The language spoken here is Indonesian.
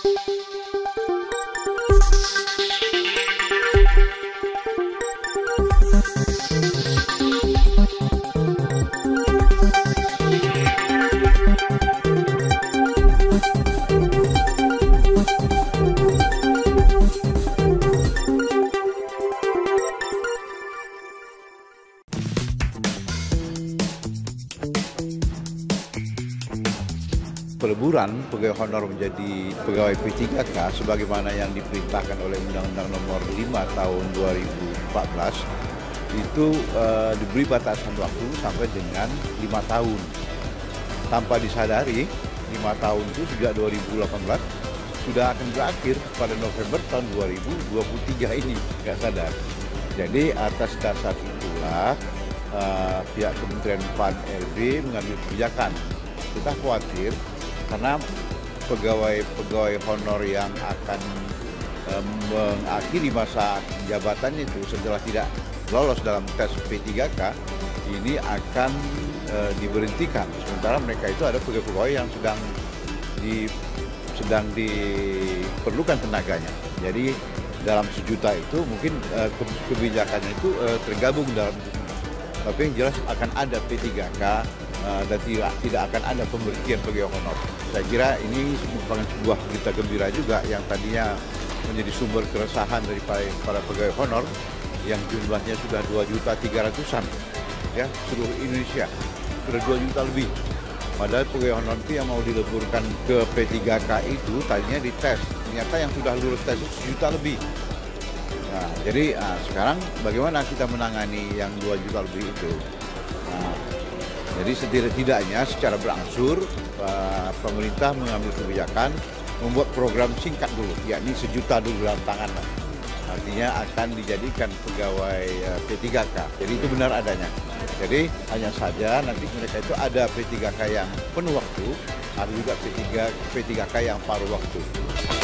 Peleburan pegawai honor menjadi pegawai P3K sebagaimana yang diperintahkan oleh Undang-Undang Nomor 5 Tahun 2014 itu diberi batasan waktu sampai dengan 5 tahun. Tanpa disadari 5 tahun itu sejak 2018 sudah akan berakhir pada November tahun 2023 ini, nggak sadar. Jadi atas dasar itulah pihak Kementerian PAN RB mengambil kebijakan. Kita khawatir karena pegawai honor yang akan mengakhiri masa jabatan itu setelah tidak lolos dalam tes P3K ini akan diberhentikan. Sementara mereka itu ada pegawai yang sedang diperlukan tenaganya. Jadi dalam 1 juta itu mungkin kebijakannya itu tergabung dalam itu. Tapi yang jelas akan ada P3K dan tidak akan ada pemberhentian pegawai honor. Saya kira ini merupakan sebuah berita gembira juga yang tadinya menjadi sumber keresahan dari para pegawai honor yang jumlahnya sudah 2.300.000-an ya, seluruh Indonesia sudah 2 juta lebih. Padahal pegawai honor itu yang mau dileburkan ke P3K itu tadinya dites, ternyata yang sudah lulus tes itu 1 juta lebih. Nah, jadi sekarang bagaimana kita menangani yang 2 juta lebih itu? Jadi setidak-tidaknya secara berangsur pemerintah mengambil kebijakan membuat program singkat dulu, yakni 1 juta dulu dalam tangan. Artinya akan dijadikan pegawai P3K. Jadi itu benar adanya. Jadi hanya saja nanti mereka itu ada P3K yang penuh waktu, ada juga P3K yang paruh waktu.